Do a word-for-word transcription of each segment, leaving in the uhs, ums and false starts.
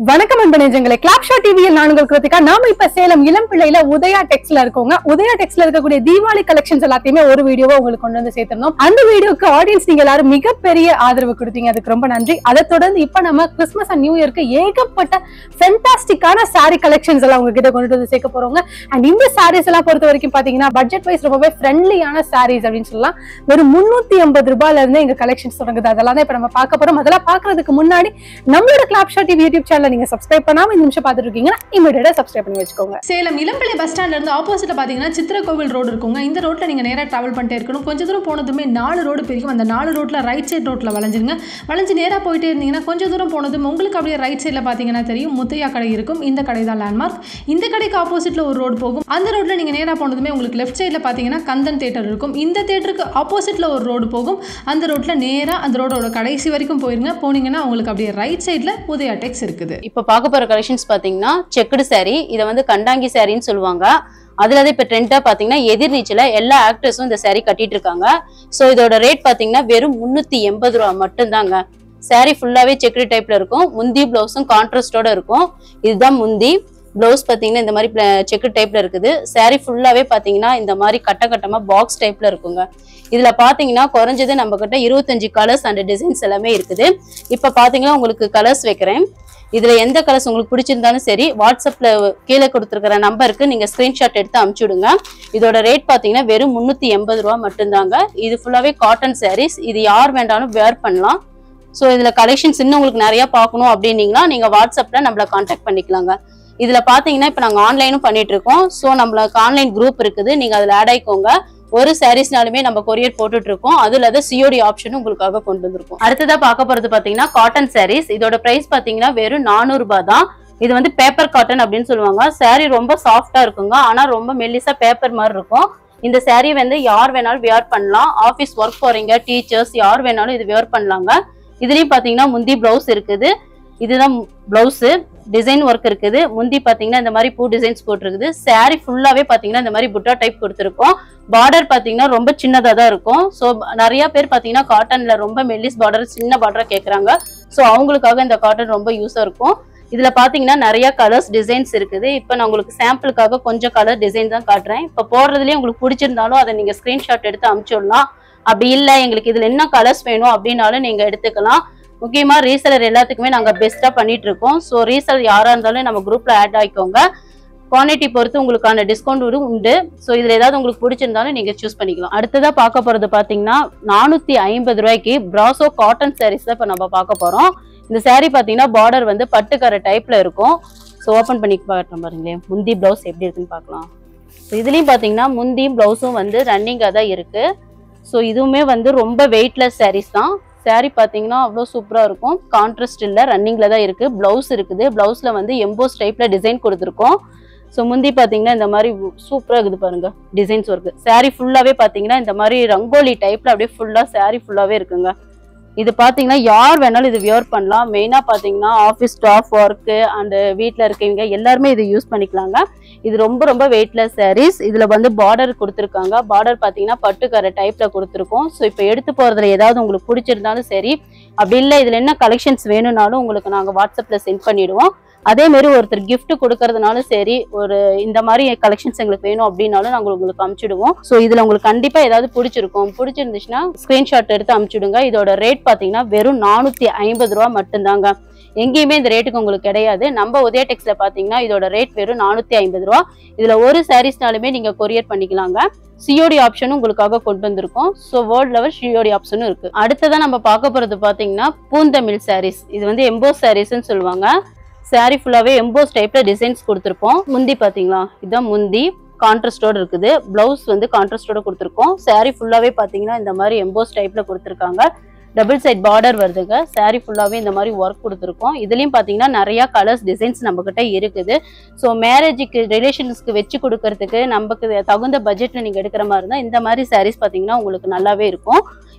வணக்கம் அன்பனேஜங்களே, கிளாப்ஷாட் டிவியில் நான் உங்கள் கிருத்திகா. நாம இப்ப சேலம் இளம்பிள்ளையில உதயா டெக்ஸ்ல இருக்கோங்க. உதயா டெக்ஸ்ல இருக்கக்கூடிய தீபாவளி கலெக்ஷன்ஸ் எல்லாத்தையுமே ஒரு வீடியோவா உங்களுக்கு கொண்டு வந்து சேர்த்திருந்தோம். அந்த வீடியோக்கு ஆடியன்ஸ் நீங்க எல்லாரும் மிகப்பெரிய ஆதரவு கொடுத்தீங்க, அதுக்கு ரொம்ப நன்றி. அதை தொடர்ந்து இப்ப நம்ம கிறிஸ்துமஸ் அண்ட் நியூ இயர்க்கு ஏகப்பட்ட ஃபென்டாஸ்டிக்கான சாரி கலெக்ஷன்ஸ் எல்லாம் உங்ககிட்ட கொண்டு வந்து சேர்க்க போறோங்க. அண்ட் இந்த சாரீஸ் எல்லாம் பொறுத்த வரைக்கும் பாத்தீங்கன்னா பட்ஜெட் வைஸ் ரொம்பவே ஃப்ரெண்ட்லியான சாரீஸ் அப்படின்னு சொல்லலாம். வெறும் முன்னூத்தி ஐம்பது ரூபாயில இருந்து எங்க கலெக்ஷன்ஸ் தொடங்குது. அதெல்லாம் தான் இப்ப நம்ம பார்க்க போறோம். அதெல்லாம் பாக்குறதுக்கு முன்னாடி நம்மளோட கிளாப்ஷாட் டிவி யூடியூப் சேனல் நீங்க சப்ஸ்கிரைப் பண்ணாம இந்த நிமிஷம் பார்த்துட்டு இருக்கீங்கன்னா இமிடியேட்டா சப்ஸ்கிரைப் பண்ணி வச்சுக்கோங்க. சேலம் இளம்பிள்ளை பஸ் ஸ்டாண்ட்ல இருந்து ஆப்போசிட்ல பாத்தீங்கன்னா சித்திர கோவில் ரோடு இருக்குங்க. இந்த ரோட்ல நீங்க நேரா டிராவல் பண்ணிட்டே இருக்கணும். கொஞ்ச தூரம் போனதுமே நாலு ரோடு பிரிக்கும். அந்த நாலு ரோட்ல ரைட் சைடு ரோட்ல வளைஞ்சிருங்க. வளைஞ்சு நேரா போயிட்டே இருந்தீங்கன்னா கொஞ்ச தூரம் போனதும் உங்களுக்கு அப்படியே ரைட் சைட்ல பாத்தீங்கன்னா தெரியும் முத்தையா கடை இருக்கும். இந்த கடை தான் லேண்ட்மார்க். இந்த கடைக்கு ஆப்போசிட்ல ஒரு ரோடு போகும். அந்த ரோட்ல நீங்க நேரா போனதுமே உங்களுக்கு லெஃப்ட் சைட்ல பாத்தீங்கன்னா கந்தன் தியேட்டர் இருக்கும். இந்த தியேட்டருக்கு ஆப்போசிட்ல ஒரு ரோடு போகும். அந்த ரோட்ல நேரா அந்த ரோடோட கடைசி வரைக்கும் போயிருங்க. போனீங்கன்னா உங்களுக்கு அப்படியே ரைட் சைட்ல உதயா டெக்ஸ் இருக்குது. இப்ப பார்க்க போற கலெக்ஷன்ஸ் பாத்தீங்கன்னா செக்குடு சாரி. இதை வந்து கண்டாங்கி சாரின்னு சொல்லுவாங்க. அதுல இப்ப ட்ரெண்டா பாத்தீங்கன்னா எதிர்நீச்சல எல்லா ஆக்டர்ஸும் இந்த சாரி கட்டிட்டு இருக்காங்க. சோ இதோட ரேட் பாத்தீங்கன்னா வெறும் முன்னூத்தி எண்பது ரூபா மட்டும் தாங்க. சாரி ஃபுல்லாவே செக்குடு டைப்ல இருக்கும். முந்தி பிளவுஸும் கான்ட்ராஸ்டோட இருக்கும். இதுதான் முந்தி. பிளவுஸ் பாத்தீங்கன்னா இந்த மாதிரி செக்குடு டைப்ல இருக்குது. சாரி ஃபுல்லாவே பாத்தீங்கன்னா இந்த மாதிரி கட்ட கட்டமா பாக்ஸ் டைப்ல இருக்குங்க. இதுல பாத்தீங்கன்னா குறைஞ்சது நம்ம கிட்ட இருபத்தஞ்சு கலர்ஸ் அண்ட் டிசைன்ஸ் எல்லாமே இருக்குது. இப்ப பாத்தீங்கன்னா உங்களுக்கு கலர்ஸ் வைக்கிறேன். இதுல எந்த கலர்ஸ் உங்களுக்கு பிடிச்சிருந்தாலும் சரி, வாட்ஸ்அப்ல கீழே கொடுத்துருக்கிற நம்பருக்கு நீங்க ஸ்கிரீன்ஷாட் எடுத்து அனுப்பிச்சு விடுங்க. இதோட ரேட் பாத்தீங்கன்னா வெறும் முன்னூத்தி எண்பது ரூபா மட்டும்தாங்க. இது ஃபுல்லாவே காட்டன் சாரீஸ். இது யார் வேண்டாலும் வேர் பண்ணலாம். ஸோ இதுல கலெக்ஷன்ஸ் இன்னும் உங்களுக்கு நிறைய பார்க்கணும் அப்படின்னீங்கன்னா நீங்க வாட்ஸ்அப்ல நம்மள கான்டாக்ட் பண்ணிக்கலாங்க. இதுல பாத்தீங்கன்னா இப்ப நாங்க ஆன்லைனும் பண்ணிட்டு இருக்கோம். ஸோ நம்மளுக்கு ஆன்லைன் குரூப் இருக்குது, நீங்க அதுல ஆட் ஆயிக்கோங்க. ஒரு சாரீஸ்னாலுமே நம்ம கொரியர் போட்டுட்டு இருக்கோம். அதுல அது சிஓடி ஆப்ஷன் உங்களுக்காக கொண்டு வந்திருக்கும். அடுத்ததா பார்க்க போறது பாத்தீங்கன்னா காட்டன் சாரீஸ். இதோட பிரைஸ் பாத்தீங்கன்னா வெறும் நானூறு ரூபாய் தான். இது வந்து பேப்பர் காட்டன் அப்படின்னு சொல்லுவாங்க. சாரீ ரொம்ப சாஃப்டா இருக்குங்க, ஆனா ரொம்ப மெல்லிசா பேப்பர் மாதிரி இருக்கும். இந்த சாரீ வந்து யார் வேணாலும் வியர் பண்ணலாம். ஆபீஸ் ஒர்க் போறீங்க, டீச்சர்ஸ் யார் வேணாலும் இது வியர் பண்ணலாங்க. இதுலயும் பாத்தீங்கன்னா முந்தி பிளவுஸ் இருக்குது. இதுதான் பிளவுஸ். டிசைன் ஒர்க் இருக்குது. முந்தி பாத்தீங்கன்னா இந்த மாதிரி பூ டிசைன்ஸ் போட்டிருக்குது. சாரி ஃபுல்லாவே பாத்தீங்கன்னா இந்த மாதிரி புட்டா டைப் கொடுத்துருக்கோம். பார்டர் பாத்தீங்கன்னா ரொம்ப சின்னதா தான் இருக்கும். ஸோ நிறைய பேர் பாத்தீங்கன்னா காட்டன்ல ரொம்ப மெல்லிஸ் பார்டர், சின்ன பார்டரா கேட்கறாங்க. ஸோ அவங்களுக்காக இந்த காட்டன் ரொம்ப யூஸா இருக்கும். இதுல பாத்தீங்கன்னா நிறைய கலர்ஸ் டிசைன்ஸ் இருக்குது. இப்ப நான் உங்களுக்கு சாம்பிளுக்காக கொஞ்சம் கலர் டிசைன் தான் காட்டுறேன். இப்ப போடுறதுலயே உங்களுக்கு பிடிச்சிருந்தாலும் அதை நீங்க ஸ்கிரீன்ஷாட் எடுத்து அனுப்பிச்சுடலாம். அப்படி இல்லை எங்களுக்கு இதுல என்ன கலர்ஸ் வேணும் அப்படின்னாலும் நீங்க எடுத்துக்கலாம். முக்கியமா ரீசெலர் எல்லாத்துக்குமே நாங்க பெஸ்டா பண்ணிட்டு இருக்கோம். ஸோ ரீசெலர் யாரா இருந்தாலும் நம்ம குரூப்ல ஆட் ஆயிக்கோங்க. குவான்டிட்டி பொறுத்து உங்களுக்கான டிஸ்கவுண்ட் உண்டு. ஸோ இதுல ஏதாவது உங்களுக்கு பிடிச்சிருந்தாலும் நீங்க சூஸ் பண்ணிக்கலாம். அடுத்ததா பார்க்க போறது பாத்தீங்கன்னா நானூத்தி ஐம்பது ரூபாய்க்கு பிராசோ காட்டன் சாரீஸ் தான் இப்ப நம்ம பார்க்க போறோம். இந்த சாரீ பாத்தீங்கன்னா பார்டர் வந்து பட்டுக்கரை டைப்ல இருக்கும். ஸோ ஓபன் பண்ணி பார்க்கணும் பாருங்களேன். முந்தி பிளவுஸ் எப்படி இருக்குன்னு பார்க்கலாம். இதுலயும் பாத்தீங்கன்னா முந்தியும் பிளவுஸும் வந்து ரன்னிங்கா தான் இருக்கு. ஸோ இதுவுமே வந்து ரொம்ப வெயிட்லெஸ் சாரீஸ் தான். சாரி பாத்தீங்கன்னா அவ்வளோ சூப்பரா இருக்கும். கான்ட்ராஸ்ட் இல்ல, ரன்னிங்ல தான் இருக்கு. பிளவுஸ் இருக்குது. பிளவுஸ்ல வந்து எம்போஸ் டைப்ல டிசைன் கொடுத்துருக்கோம். ஸோ முந்தி பாத்தீங்கன்னா இந்த மாதிரி சூப்பரா இருக்குது பாருங்க டிசைன்ஸ் ஒர்க். சாரி ஃபுல்லாவே பாத்தீங்கன்னா இந்த மாதிரி ரங்கோலி டைப்ல அப்படியே ஃபுல்லா சாரி ஃபுல்லாவே இருக்குங்க. இது பாத்தீங்கன்னா யார் வேணாலும் இது வியர் பண்ணலாம். மெயினா பாத்தீங்கன்னா ஆஃபீஸ் ஸ்டாஃப் ஒர்க்கு அண்ட் வீட்டுல இருக்கவங்க எல்லாருமே இது யூஸ் பண்ணிக்கலாங்க. இது ரொம்ப ரொம்ப வெயிட்லெஸ் சாரீஸ். இதுல வந்து பார்டர் கொடுத்துருக்காங்க. பார்டர் பாத்தீங்கன்னா பட்டுக்கரை டைப்ல கொடுத்துருக்கோம். ஸோ இப்போ எடுத்து போறதுல ஏதாவது உங்களுக்கு பிடிச்சிருந்தாலும் சரி, அப்படி இல்லை இதுல என்ன கலெக்ஷன்ஸ் வேணும்னாலும் உங்களுக்கு நாங்க வாட்ஸ்அப்ல சென்ட் பண்ணிடுவோம். அதே மாதிரி ஒருத்தர் கிஃப்ட் கொடுக்கறதுனாலும் சரி, ஒரு இந்த மாதிரி கலெக்ஷன்ஸ் எங்களுக்கு வேணும் அப்படின்னாலும் நாங்கள் உங்களுக்கு அனுப்பிச்சிடுவோம். ஸோ இதுல உங்களுக்கு கண்டிப்பா ஏதாவது பிடிச்சிருக்கும். பிடிச்சிருந்துச்சுன்னா ஸ்கிரீன்ஷாட் எடுத்து அனுப்பிச்சிடுங்க. இதோட ரேட் பாத்தீங்கன்னா வெறும் நானூத்தி ஐம்பது ரூபா மட்டும்தாங்க. எங்கேயுமே இந்த ரேட்டுக்கு உங்களுக்கு கிடையாது. நம்ம உதயா டெக்ஸ்ல பாத்தீங்கன்னா இதோட ரேட் வெறும் நானூத்தி ஐம்பது ரூபா. இதுல ஒரு சாரீஸ்னாலுமே நீங்க கொரியர் பண்ணிக்கலாங்க. சிஓடி ஆப்ஷனும் உங்களுக்காக கொண்டு வந்திருக்கோம். ஸோ வேர்ல்ட் லெவல் சிஓடி ஆப்ஷனும் இருக்கு. அடுத்ததான் நம்ம பார்க்க போறது பாத்தீங்கன்னா பூந்தமிழ் சாரீஸ். இது வந்து எம்போஸ் சாரீஸ்ன்னு சொல்லுவாங்க. சாரி ஃபுல்லாவே எம்போஸ் டைப்ல டிசைன்ஸ் கொடுத்துருப்போம். முந்தி பாத்தீங்களா, இதுதான் முந்தி. கான்ட்ராஸ்டோட இருக்குது. பிளவுஸ் வந்து கான்ட்ராஸ்டோட கொடுத்துருக்கோம். சாரி ஃபுல்லாவே பாத்தீங்கன்னா இந்த மாதிரி எம்போஸ் டைப்ல கொடுத்துருக்காங்க. டபுள் சைட் பார்டர் வருதுங்க. சாரி ஃபுல்லாவே இந்த மாதிரி ஒர்க் கொடுத்துருக்கோம். இதுலயும் பாத்தீங்கன்னா நிறைய கலர்ஸ் டிசைன்ஸ் நம்ம கிட்ட இருக்குது. ஸோ மேரேஜுக்கு ரிலேஷன்ஸ்க்கு வச்சு கொடுக்கறதுக்கு நமக்கு தகுந்த பட்ஜெட்ல நீங்க எடுக்கிற மாதிரி இருந்தா இந்த மாதிரி சாரீஸ் பாத்தீங்கன்னா உங்களுக்கு நல்லாவே இருக்கும்.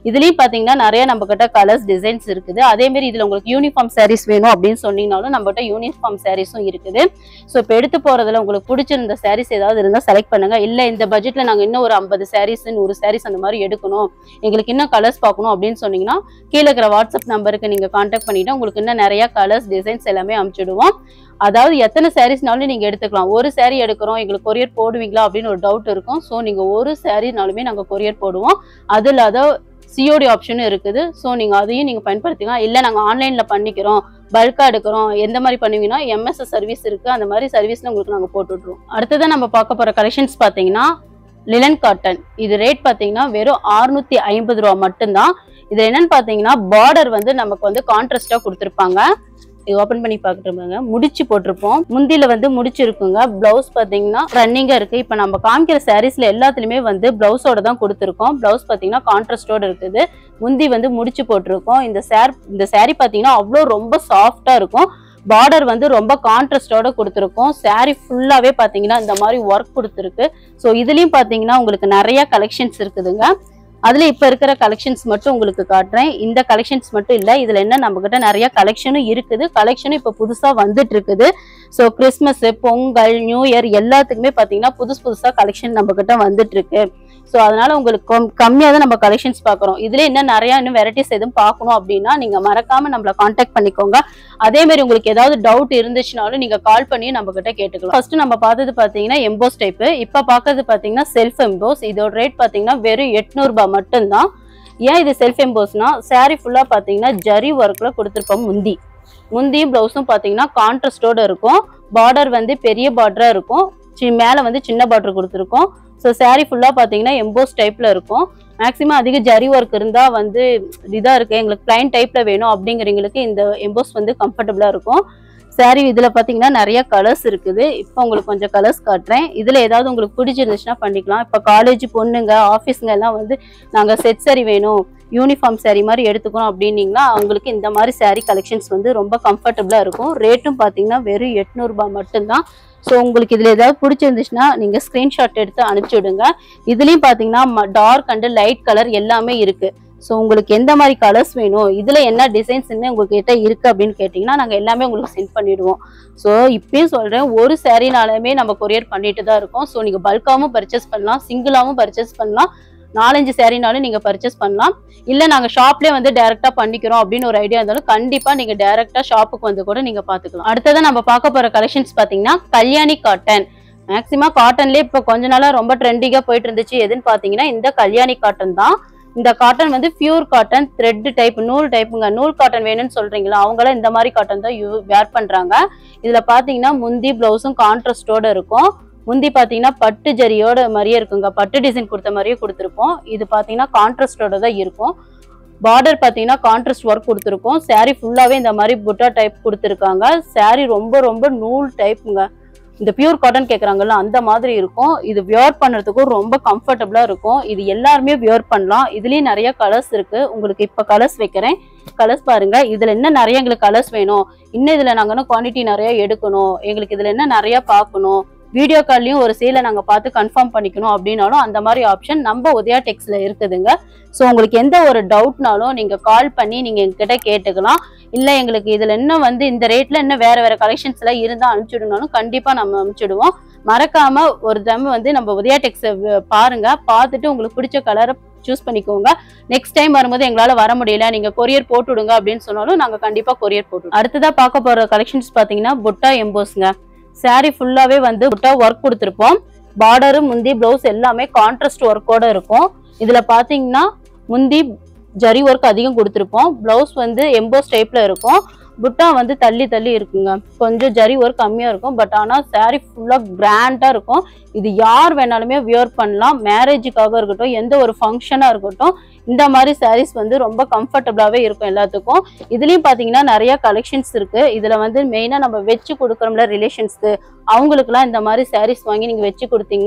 இதுலயும் பாத்தீங்கன்னா நிறைய நம்ம கிட்ட கலர்ஸ் டிசைன்ஸ் இருக்குது. அதே மாதிரி இதுல உங்களுக்கு யூனிஃபார்ம் சாரீஸ் வேணும் அப்படின்னு சொன்னீங்கனாலும் நம்ம கிட்ட யூனிஃபார்ம் சாரீஸும் இருக்குது. ஸோ இப்போ எடுத்து போறதுல உங்களுக்கு பிடிச்சிருந்த சாரீஸ் ஏதாவது இருந்தா செலக்ட் பண்ணுங்க. இல்ல இந்த பட்ஜெட்ல நாங்க இன்னும் ஒரு ஐம்பது சாரீஸ் நூறு சாரீஸ் அந்த மாதிரி எடுக்கணும், எங்களுக்கு இன்னும் கலர்ஸ் பார்க்கணும் அப்படின்னு சொன்னீங்கன்னா கீழே இருக்கிற வாட்ஸ்அப் நம்பருக்கு நீங்க கான்டாக்ட் பண்ணிட்டு உங்களுக்கு இன்னும் நிறைய கலர்ஸ் டிசைன்ஸ் எல்லாமே அனுப்பிச்சிடுவோம். அதாவது எத்தனை சாரீஸ்னாலும் நீங்க எடுத்துக்கலாம். ஒரு சாரீ எடுக்கிறோம் எங்களுக்கு கொரியர் போடுவீங்களா அப்படின்னு ஒரு டவுட் இருக்கும். ஸோ நீங்க ஒரு சாரீனாலுமே நாங்க கொரியர் போடுவோம். அது இல்லாத சிஓடி ஆப்ஷனும் இருக்குது. ஸோ நீங்க அதையும் நீங்க பயன்படுத்திக்கலாம். இல்லை நாங்க ஆன்லைன்ல பண்ணிக்கிறோம், பல்கா எடுக்கிறோம், எந்த மாதிரி பண்ணுவீங்கன்னா எம்எஸ்எஸ் சர்வீஸ் இருக்கு, அந்த மாதிரி சர்வீஸ்ல உங்களுக்கு நாங்க போட்டு விட்டுருவோம். அடுத்ததான் நம்ம பார்க்க போற கலெக்ஷன்ஸ் பாத்தீங்கன்னா லினன் காட்டன். இது ரேட் பாத்தீங்கன்னா வெறும் அறுநூத்தி ஐம்பது ரூபா மட்டும்தான். இது என்னன்னு பாத்தீங்கன்னா பார்டர் வந்து நமக்கு வந்து கான்ட்ராஸ்டா கொடுத்துருப்பாங்க. இது ஓபன் பண்ணி பாத்துட்டு முடிச்சு போட்டிருப்போம். முந்தில வந்து முடிச்சு இருக்குங்க. பிளவுஸ் பாத்தீங்கன்னா ரன்னிங்கா இருக்கு. இப்ப நம்ம காமிக்கிற சாரீஸ்ல எல்லாத்துலயுமே வந்து பிளவுஸோட தான் கொடுத்துருக்கோம். பிளவுஸ் பாத்தீங்கன்னா கான்ட்ராஸ்டோட இருக்குது. முந்தி வந்து முடிச்சு போட்டிருக்கோம். இந்த சார் இந்த சாரீ பாத்தீங்கன்னா அவ்வளோ ரொம்ப சாஃப்டா இருக்கும். பார்டர் வந்து ரொம்ப கான்ட்ராஸ்டோட கொடுத்துருக்கோம். சாரீ ஃபுல்லாவே பாத்தீங்கன்னா இந்த மாதிரி ஒர்க் கொடுத்துருக்கு. ஸோ இதுலயும் பாத்தீங்கன்னா உங்களுக்கு நிறைய கலெக்ஷன்ஸ் இருக்குதுங்க. அதுல இப்ப இருக்கிற கலெக்ஷன்ஸ் மட்டும் உங்களுக்கு காட்டுறேன். இந்த கலெக்ஷன்ஸ் மட்டும் இல்ல, இதுல என்ன நம்ம கிட்ட நிறைய கலெக்ஷனும் இருக்குது. கலெக்ஷனும் இப்ப புதுசா வந்துட்டு இருக்குது. So Christmas, Pongal, new year எல்லாத்துக்குமே பாத்தீங்கன்னா புதுசு புதுசா கலெக்ஷன் நம்ம கிட்ட வந்துட்டு இருக்கு. ஸோ அதனால உங்களுக்கு கம்மியா தான் நம்ம கலெக்ஷன்ஸ் பாக்குறோம். இதுல இன்னும் நிறைய இன்னும் வெரைட்டிஸ் எதுவும் பார்க்கணும் அப்படின்னா நீங்க மறக்காம நம்மள கான்டாக்ட் பண்ணிக்கோங்க. அதே மாதிரி உங்களுக்கு ஏதாவது டவுட் இருந்துச்சுனாலும் நீங்க கால் பண்ணி நம்ம கிட்ட கேட்டுக்கலாம். ஃபர்ஸ்ட் நம்ம பார்த்தது பாத்தீங்கன்னா எம்போஸ் டைப். இப்ப பாக்குறது பாத்தீங்கன்னா செல்ஃப் எம்போஸ். இதோட ரேட் பாத்தீங்கன்னா வெறும் எட்நூறு ரூபாய் மட்டும்தான். ஏன் இது செல்ஃப் எம்போஸ்னா சாரீ ஃபுல்லா பாத்தீங்கன்னா ஜரி ஒர்க்ல கொடுத்துருப்போம். முந்தி முந்தியும் பிளவுஸும் பாத்தீங்கன்னா கான்ட்ராஸ்டோட இருக்கும். பார்டர் வந்து பெரிய பார்டரா இருக்கும், மேல வந்து சின்ன பார்டர் கொடுத்துருக்கோம். ஸோ சாரீ ஃபுல்லா பாத்தீங்கன்னா எம்போஸ் டைப்ல இருக்கும். மேக்சிமம் அதிக ஜரி ஒர்க் இருந்தா வந்து இதா இருக்கு எங்களுக்கு பிளைன் டைப்ல வேணும் அப்படிங்கிறவங்களுக்கு இந்த எம்போஸ் வந்து கம்ஃபர்டபுளா இருக்கும். சாரீ இதுல பாத்தீங்கன்னா நிறைய கலர்ஸ் இருக்குது. இப்போ உங்களுக்கு கொஞ்சம் கலர்ஸ் காட்டுறேன். இதுல ஏதாவது உங்களுக்கு பிடிச்சிருந்துச்சுன்னா பண்ணிக்கலாம். இப்போ காலேஜ் பொண்ணுங்க, ஆஃபீஸுங்க எல்லாம் வந்து நாங்க செட் சாரீ வேணும், யூனிஃபார்ம் சாரீ மாதிரி எடுத்துக்கணும் அப்படின்னீங்கன்னா அவங்களுக்கு இந்த மாதிரி சாரீ கலெக்ஷன்ஸ் வந்து ரொம்ப கம்ஃபர்டபுளா இருக்கும். ரேட்டும் பாத்தீங்கன்னா வெறும் எட்நூறு ரூபாய் மட்டும்தான். ஸோ உங்களுக்கு இதுல ஏதாவது பிடிச்சிருந்துச்சுன்னா நீங்க ஸ்கிரீன்ஷாட் எடுத்து அனுப்பிச்சு விடுங்க. இதுலயும் பாத்தீங்கன்னா டார்க் அண்ட் லைட் கலர் எல்லாமே இருக்கு. ஸோ உங்களுக்கு எந்த மாதிரி கலர்ஸ் வேணும், இதுல என்ன டிசைன்ஸ்ன்னு உங்ககிட்ட இருக்கு அப்படின்னு கேட்டீங்கன்னா நாங்க எல்லாமே உங்களுக்கு சென்ட் பண்ணிடுவோம். ஸோ இப்பயும் சொல்றேன், ஒரு சாரீனாலுமே நம்ம கொரியர் பண்ணிட்டு தான் இருக்கோம். ஸோ நீங்க பல்காவும் பர்ச்சேஸ் பண்ணலாம், சிங்கிளாவும் பர்ச்சேஸ் பண்ணலாம், நாலஞ்சு சாரீனாலும் நீங்க பர்ச்சேஸ் பண்ணலாம். இல்ல நாங்க ஷாப்லயே வந்து டைரக்டா பண்ணிக்கிறோம் அப்படின்னு ஒரு ஐடியா இருந்தாலும் கண்டிப்பா நீங்க டைரக்டா ஷாப்புக்கு வந்து கூட நீங்க பாத்துக்கலாம். அடுத்ததான் நம்ம பார்க்க போற கலெக்ஷன்ஸ் பாத்தீங்கன்னா கல்யாணி காட்டன். மேக்சிமம் காட்டன்லயே இப்ப கொஞ்ச நாளா ரொம்ப ட்ரெண்டிங்கா போயிட்டு இருந்துச்சு. எதுன்னு பாத்தீங்கன்னா இந்த கல்யாணி காட்டன் தான். இந்த காட்டன் வந்து பியூர் காட்டன், த்ரெட் டைப், நூல் டைப்புங்க. நூல் காட்டன் வேணும்னு சொல்றீங்களா அவங்களாம் இந்த மாதிரி காட்டன் தான் வேர் பண்றாங்க. இதுல பாத்தீங்கன்னா முந்தி பிளவுஸும் கான்ட்ராஸ்டோட இருக்கும். முந்தி பாத்தீங்கன்னா பட்டு ஜரியோட மாதிரியே இருக்குங்க, பட்டு டிசைன் கொடுத்த மாதிரியே கொடுத்துருப்போம். இது பாத்தீங்கன்னா கான்ட்ராஸ்டோட தான் இருக்கும். பார்டர் பாத்தீங்கன்னா கான்ட்ராஸ்ட் ஒர்க் கொடுத்துருக்கோம். சாரீ ஃபுல்லாவே இந்த மாதிரி புட்டா டைப் கொடுத்துருக்காங்க. சாரீ ரொம்ப ரொம்ப நூல் டைப்புங்க. இந்த பியூர் காட்டன் கேக்குறாங்கல்ல அந்த மாதிரி இருக்கும். இது வியர் பண்றதுக்கும் ரொம்ப கம்ஃபர்டபுளா இருக்கும். இது எல்லாருமே வியர் பண்ணலாம். இதுலயும் நிறைய கலர்ஸ் இருக்கு. உங்களுக்கு இப்ப கலர்ஸ் வைக்கிறேன், கலர்ஸ் பாருங்க. இதுல என்ன நிறைய எங்களுக்கு கலர்ஸ் வேணும், இன்னும் இதுல நாங்க இன்னும் குவான்டிட்டி நிறைய எடுக்கணும், எங்களுக்கு இதுல என்ன நிறைய பார்க்கணும், வீடியோ கால்லையும் ஒரு சேலை நாங்க பார்த்து கன்ஃபார்ம் பண்ணிக்கணும் அப்படின்னாலும் அந்த மாதிரி ஆப்ஷன் நம்ம உதயா டெக்ஸ்ல இருக்குதுங்க. ஸோ உங்களுக்கு எந்த ஒரு டவுட்னாலும் நீங்க கால் பண்ணி நீங்க எங்ககிட்ட கேட்டுக்கலாம். இல்ல எங்களுக்கு இதுல இன்னும் வந்து இந்த ரேட்ல இன்னும் வேற வேற கலெக்ஷன்ஸ் எல்லாம் இருந்தா அனுப்பிச்சுடுனாலும் கண்டிப்பா நம்ம அனுப்பிச்சுடுவோம். மறக்காம ஒரு தடவை வந்து நம்ம உதயா டெக்ஸ் பாருங்க, பார்த்துட்டு உங்களுக்கு பிடிச்ச கலரை சூஸ் பண்ணிக்கோங்க. நெக்ஸ்ட் டைம் வரும்போது எங்களால வர முடியல, நீங்க கொரியர் போட்டு விடுங்க அப்படின்னு சொன்னாலும் நாங்க கண்டிப்பா கொரியர் போட்டு. அடுத்ததா பார்க்க போற கலெக்ஷன்ஸ் பாத்தீங்கன்னா புட்டா எம்போஸ்ங்க. சாரீ ஃபுல்லாவே வந்து புட்டா ஒர்க் கொடுத்துருப்போம். பார்டரு, முந்தி, பிளவுஸ் எல்லாமே கான்ட்ராஸ்ட் ஒர்க்கோட இருக்கும். இதுல பாத்தீங்கன்னா முந்தி ஜரி ஒர்க் அதிகம் கொடுத்துருப்போம். பிளவுஸ் வந்து எம்போஸ் டைப்ல இருக்கும். புட்டா வந்து தள்ளி தள்ளி இருக்குங்க, கொஞ்சம் ஜரி ஒர்க் கம்மியா இருக்கும். பட் ஆனா சாரீ ஃபுல்லா கிராண்டா இருக்கும். இது யார் வேணாலுமே வியர் பண்ணலாம். மேரேஜுக்காக இருக்கட்டும், எந்த ஒரு ஃபங்க்ஷனா இருக்கட்டும், இந்த மாதிரி சாரீஸ் வந்து ரொம்ப கம்ஃபர்டபுளாவே இருக்கும் எல்லாத்துக்கும். இதுலயும் பாத்தீங்கன்னா நிறைய கலெக்ஷன்ஸ் இருக்கு. இதுல வந்து மெயினா நம்ம வச்சு கொடுக்குறோம்ல ரிலேஷன்ஸ்க்கு, அவங்களுக்கு எல்லாம் இந்த மாதிரி சாரீஸ் வாங்கி நீங்க வச்சு கொடுத்தீங்கன்னா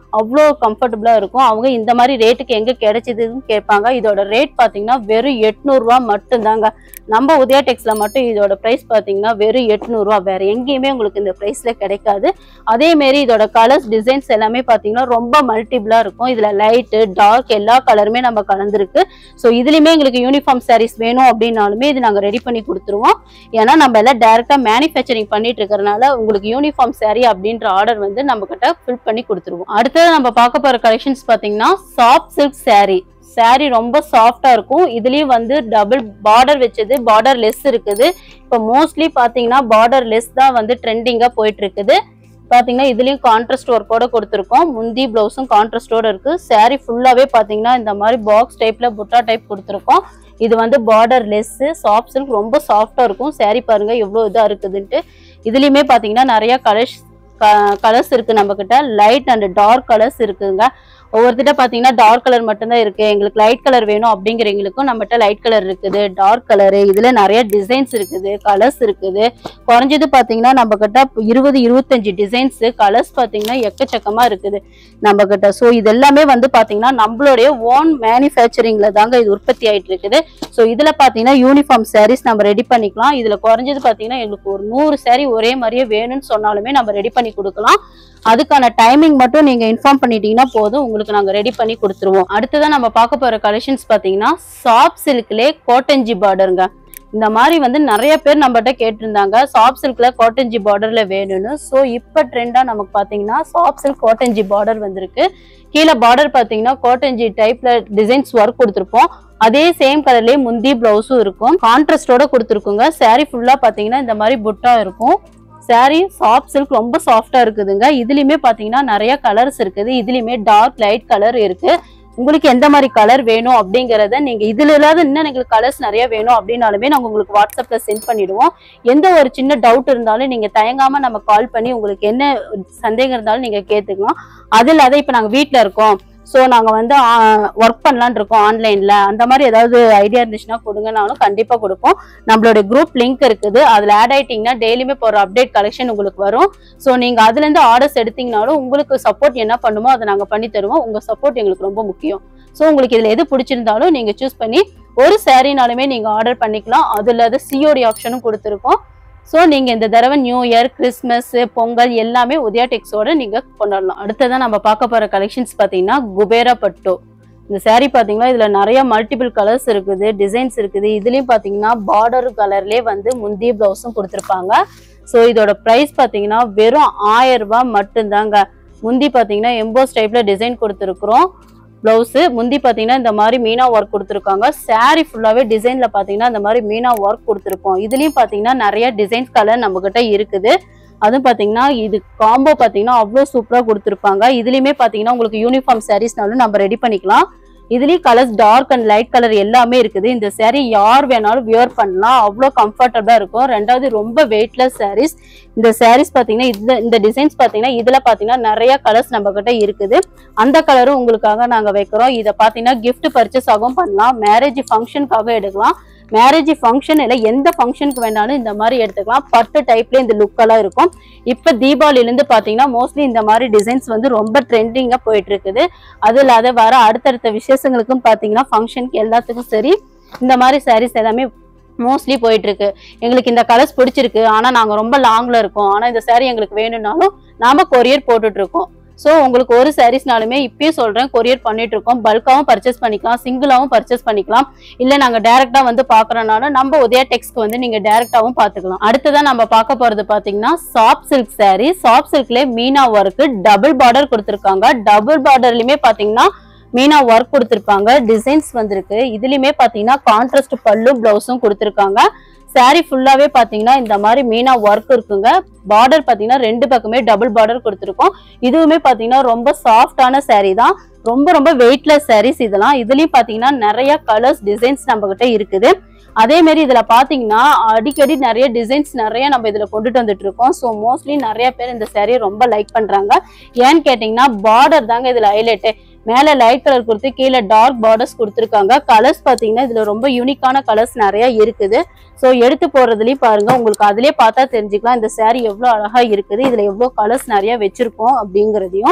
அவ்வளோ கம்ஃபர்டபுளா இருக்கும். அவங்க இந்த மாதிரி ரேட்டுக்கு எங்க கிடைச்சதுன்னு கேட்பாங்க. இதோட ரேட் பாத்தீங்கன்னா வெறும் எட்நூறு ரூபாய் மட்டும்தாங்க. நம்ம உதயா டெக்ஸ்ல மட்டும் இதோட பிரைஸ் பாத்தீங்கன்னா வெறும் எட்நூறு ரூபாய். வேற எங்கேயுமே உங்களுக்கு இந்த பிரைஸ்ல கிடைக்காது. அதே மாதிரி இதோட கலர்ஸ் டிசைன்ஸ் எல்லாமே பாத்தீங்கன்னா ரொம்ப மல்டிபிளா இருக்கும். இதுல லைட் டார்க் எல்லா கலருமே நம்ம கலந்துருக்கு. ஸோ இதுலயுமே எங்களுக்கு யூனிஃபார்ம் சாரீஸ் வேணும் அப்படின்னாலுமே இது நாங்க ரெடி பண்ணி கொடுத்துருவோம். ஏன்னா நம்ம எல்லாம் டைரக்டா மேனுஃபேக்சரிங் பண்ணிட்டு இருக்கிறதுனால உங்களுக்கு யூனிஃபார்ம் சாரீ அப்படின்ற ஆர்டர் வந்து நம்ம கிட்ட ஃபில் பண்ணி கொடுத்துருவோம். அடுத்தது நம்ம பார்க்க போற கலெக்ஷன்ஸ் பாத்தீங்கன்னா சாஃப்ட் சில்க் சாரீ. சாரீ ரொம்ப சாஃப்டா இருக்கும். இதுலயும் வந்து டபுள் பார்டர் வச்சது, பார்டர் லெஸ் இருக்குது. இப்போ மோஸ்ட்லி பாத்தீங்கன்னா பார்டர் லெஸ் தான் வந்து ட்ரெண்டிங்கா போயிட்டு இருக்குது. பாத்தீங்கன்னா இதுலயும் கான்ட்ராஸ்ட் ஒர்க்கோட கொடுத்துருக்கோம். முந்தி பிளவுஸும் கான்ட்ராஸ்டோட இருக்கு. சாரீ ஃபுல்லாவே பாத்தீங்கன்னா இந்த மாதிரி பாக்ஸ் டைப்ல புட்டா டைப் கொடுத்துருக்கோம். இது வந்து பார்டர் லெஸ் சாஃப்ட் சில்க் ரொம்ப சாஃப்டா இருக்கும். சாரீ பாருங்க எவ்வளவு இதா இருக்குதுன்ட்டு. இதுலயுமே பாத்தீங்கன்னா நிறைய கலர்ஸ் கலர்ஸ் இருக்கு. நம்ம கிட்ட லைட் அண்ட் டார்க் கலர்ஸ் இருக்குங்க. ஒவ்வொருத்திட்ட பாத்தீங்கன்னா டார்க் கலர் மட்டும்தான் இருக்கு. எங்களுக்கு லைட் கலர் வேணும் அப்படிங்கிறவங்களுக்கும் நம்மகிட்ட லைட் கலர் இருக்குது, டார்க் கலரு. இதுல நிறைய டிசைன்ஸ் இருக்குது, கலர்ஸ் இருக்குது. குறைஞ்சது பாத்தீங்கன்னா நம்ம கிட்ட இருபது இருபத்தஞ்சு டிசைன்ஸ் கலர்ஸ் பாத்தீங்கன்னா எக்கச்சக்கமா இருக்குது நம்ம கிட்ட. ஸோ இது எல்லாமே வந்து பாத்தீங்கன்னா நம்மளுடைய ஓன் மேனுஃபேக்சரிங்ல தாங்க இது உற்பத்தி ஆயிட்டு இருக்குது. ஸோ இதுல பாத்தீங்கன்னா யூனிஃபார்ம் சாரீஸ் நம்ம ரெடி பண்ணிக்கலாம். இதுல குறைஞ்சது பாத்தீங்கன்னா எங்களுக்கு ஒரு நூறு சாரீ ஒரே மாதிரியே வேணும்னு சொன்னாலுமே நம்ம ரெடி பண்ணி கொடுக்கலாம். அதுக்கான டைமிங் மட்டும் நீங்க இன்ஃபார்ம் பண்ணிட்டீங்கன்னா போதும், உங்களுக்கு நாங்க ரெடி பண்ணி கொடுத்துருவோம். அடுத்ததான் நம்ம பார்க்க போற கலெக்ஷன்ஸ் பாத்தீங்கன்னா சாஃப்ட் சில்க்லே கோட்டஞ்சி பார்டருங்க. இந்த மாதிரி வந்து நிறைய பேர் நம்மகிட்ட கேட்டிருந்தாங்க சாஃப்ட் சில்க்ல கோட்டஞ்சி பார்டர்ல வேணும்னு. ஸோ இப்போ ட்ரெண்டா நமக்கு பாத்தீங்கன்னா சாஃப்ட் சில்க் கோட்டஞ்சி பார்டர் வந்திருக்கு. கீழே பார்டர் பாத்தீங்கன்னா கோட்டஞ்சி டைப்ல டிசைன்ஸ் ஒர்க் கொடுத்துருப்போம். அதே சேம் கலர்லயே முந்தி பிளவுஸும் இருக்கும். கான்ட்ராஸ்டோட கொடுத்துருக்குங்க. சாரீ ஃபுல்லா பாத்தீங்கன்னா இந்த மாதிரி புட்டா இருக்கும். சாரீ சாஃப்ட் சில்க் ரொம்ப சாஃப்டா இருக்குதுங்க. இதுலயுமே பாத்தீங்கன்னா நிறைய கலர்ஸ் இருக்குது. இதுலயுமே டார்க் லைட் கலர் இருக்கு. உங்களுக்கு எந்த மாதிரி கலர் வேணும் அப்படிங்கறத நீங்க இதுல இல்லாத இன்னும் எங்களுக்கு கலர்ஸ் நிறைய வேணும் அப்படின்னாலுமே நாங்க உங்களுக்கு வாட்ஸ்அப்ல சென்ட் பண்ணிடுவோம். எந்த ஒரு சின்ன டவுட் இருந்தாலும் நீங்க தயங்காம நம்ம கால் பண்ணி உங்களுக்கு என்ன சந்தேகம் இருந்தாலும் நீங்க கேட்டுக்கலாம். அது இல்லாத இப்ப நாங்க வீட்டுல இருக்கோம், ஸோ நாங்கள் வந்து ஒர்க் பண்ணலான் இருக்கோம் ஆன்லைனில், அந்த மாதிரி ஏதாவது ஐடியா இருந்துச்சுன்னா கொடுங்கனாலும் கண்டிப்பாக கொடுப்போம். நம்மளோட குரூப் லிங்க் இருக்குது, அதில் ஆட் ஆகிட்டிங்கன்னா டெய்லியுமே போகிற அப்டேட் கலெக்ஷன் உங்களுக்கு வரும். ஸோ நீங்கள் அதுலேருந்து ஆர்டர்ஸ் எடுத்தீங்கனாலும் உங்களுக்கு சப்போர்ட் என்ன பண்ணுமோ அதை நாங்கள் பண்ணி தருவோம். உங்கள் சப்போர்ட் எங்களுக்கு ரொம்ப முக்கியம். ஸோ உங்களுக்கு இதில் எது பிடிச்சிருந்தாலும் நீங்கள் சூஸ் பண்ணி ஒரு சாரீனாலுமே நீங்கள் ஆர்டர் பண்ணிக்கலாம். அது இல்லாத சிஓடி ஆப்ஷனும் கொடுத்துருக்கோம். ஸோ நீங்கள் இந்த தடவை நியூ இயர், கிறிஸ்மஸ், பொங்கல் எல்லாமே உதயா டெக்ஸோட நீங்கள் கொண்டாடலாம். அடுத்ததான் நம்ம பார்க்க போகிற கலெக்ஷன்ஸ் பார்த்தீங்கன்னா குபேரா பட்டு. இந்த சாரீ பார்த்தீங்கன்னா இதில் நிறைய மல்டிபிள் கலர்ஸ் இருக்குது, டிசைன்ஸ் இருக்குது. இதுலேயும் பார்த்தீங்கன்னா பார்டர் கலர்லேயே வந்து முந்தி ப்ளவுஸும் கொடுத்துருப்பாங்க. ஸோ இதோட ப்ரைஸ் பார்த்தீங்கன்னா வெறும் ஆயிரம் ரூபாய் மட்டும்தாங்க. முந்தி பார்த்தீங்கன்னா எம்போஸ் டைப்பில் டிசைன் கொடுத்துருக்குறோம். பிளவுஸ் முந்தி பாத்தீங்கன்னா இந்த மாதிரி மீனா ஒர்க் கொடுத்துருக்காங்க. சாரீ ஃபுல்லாவே டிசைன்ல பாத்தீங்கன்னா இந்த மாதிரி மீனா ஒர்க் கொடுத்துருப்போம். இதுலயும் பாத்தீங்கன்னா நிறைய டிசைன்ஸ் கலர் நம்ம கிட்ட இருக்குது. அதுவும் பாத்தீங்கன்னா இது காம்போ பாத்தீங்கன்னா அவ்வளவு சூப்பரா கொடுத்துருப்பாங்க. இதுலயுமே பாத்தீங்கன்னா உங்களுக்கு யூனிஃபார்ம் சாரீஸ்னாலும் நம்ம ரெடி பண்ணிக்கலாம். இதுலயும் colours dark and light colour எல்லாமே இருக்குது. இந்த சாரீ யார் வேணாலும் வியர் பண்ணலாம், அவ்வளோ கம்ஃபர்டபுளா இருக்கும். ரெண்டாவது ரொம்ப வெயிட்லெஸ் சாரீஸ். இந்த சாரீஸ் பாத்தீங்கன்னா இந்த இந்த டிசைன்ஸ் பாத்தீங்கன்னா இதுல பாத்தீங்கன்னா நிறைய கலர்ஸ் நம்ம கிட்ட இருக்குது. அந்த கலரும் உங்களுக்காக நாங்க வைக்கிறோம். இதை பாத்தீங்கன்னா கிஃப்ட் பர்ச்சேஸ் ஆகவும் பண்ணலாம், மேரேஜ் ஃபங்க்ஷனுக்காக எடுக்கலாம். மேரேஜ் ஃபங்க்ஷன் இல்லை எந்த ஃபங்க்ஷனுக்கு வேணாலும் இந்த மாதிரி எடுத்துக்கலாம். பட்டு டைப்ல இந்த லுக் எல்லாம் இருக்கும். இப்ப தீபாவளியிலிருந்து பாத்தீங்கன்னா மோஸ்ட்லி இந்த மாதிரி டிசைன்ஸ் வந்து ரொம்ப ட்ரெண்டிங்கா போயிட்டு இருக்குது. அது இல்லாத வர அடுத்தடுத்த விசேஷங்களுக்கும் பாத்தீங்கன்னா ஃபங்க்ஷனுக்கு எல்லாத்துக்கும் சரி இந்த மாதிரி சாரீஸ் எல்லாமே மோஸ்ட்லி போயிட்டு இருக்கு. எங்களுக்கு இந்த கலர்ஸ் பிடிச்சிருக்கு, ஆனா நாங்க ரொம்ப லாங்ல இருக்கோம், ஆனா இந்த சாரீ எங்களுக்கு வேணும்னாலும் நாம கொரியர் போட்டுட்டு இருக்கோம். ஸோ உங்களுக்கு ஒரு சாரீஸ்னாலுமே இப்பயே சொல்றேன் கொரியர் பண்ணிட்டு இருக்கோம். பல்காவும் பர்ச்சேஸ் பண்ணிக்கலாம், சிங்கிளாவும் பர்ச்சேஸ் பண்ணிக்கலாம். இல்ல நாங்க டைரக்டா வந்து பாக்குறோம்னாலும் நம்ம உதயா டெக்ஸ்க்கு வந்து நீங்க டைரக்டாவும் பாத்துக்கலாம். அடுத்ததான் நம்ம பார்க்க போறது பாத்தீங்கன்னா சாஃப்ட் சில்க் சாரீ. சாஃப்ட் சில்க்ல மீனா ஒர்க் டபுள் பார்டர் கொடுத்துருக்காங்க. டபுள் பார்டர்லயுமே பாத்தீங்கன்னா மீனா ஒர்க் கொடுத்துருப்பாங்க, டிசைன்ஸ் வந்திருக்கு. இதுலயுமே பாத்தீங்கன்னா கான்ட்ராஸ்ட் பல்லு பிளவுஸும் கொடுத்துருக்காங்க. சாரீ ஃபுல்லாவே பாத்தீங்கன்னா இந்த மாதிரி மீனா ஒர்க் இருக்குங்க. பார்டர் பாத்தீங்கன்னா ரெண்டு பக்கமே டபுள் பார்டர் கொடுத்துருக்கோம். இதுவுமே பாத்தீங்கன்னா ரொம்ப சாஃப்டான சாரீ தான், ரொம்ப ரொம்ப வெயிட்லெஸ் சாரீஸ் இதெல்லாம். இதுலயும் பாத்தீங்கன்னா நிறைய கலர்ஸ் டிசைன்ஸ் நம்ம கிட்ட இருக்குது. அதே மாதிரி இதுல பாத்தீங்கன்னா அடிக்கடி நிறைய டிசைன்ஸ் நிறைய நம்ம இதுல கொண்டுட்டு வந்துட்டு இருக்கோம். ஸோ மோஸ்ட்லி நிறைய பேர் இந்த சாரியை ரொம்ப லைக் பண்றாங்க. ஏன்னு கேட்டீங்கன்னா பார்டர் தாங்க இதுல ஹைலைட்டு. மேல லைட் கலர் கொடுத்து கீழே டார்க் பார்டர்ஸ் கொடுத்துருக்காங்க. கலர்ஸ் பாத்தீங்கன்னா இதுல ரொம்ப யூனிக்கான கலர்ஸ் நிறைய இருக்குது. ஸோ எடுத்து போறதுலயும் பாருங்க, உங்களுக்கு அதுலயே பார்த்தா தெரிஞ்சுக்கலாம் இந்த சாரீ எவ்வளவு அழகா இருக்குது, இதுல எவ்வளவு கலர்ஸ் நிறைய வச்சிருக்கோம் அப்படிங்கிறதையும்.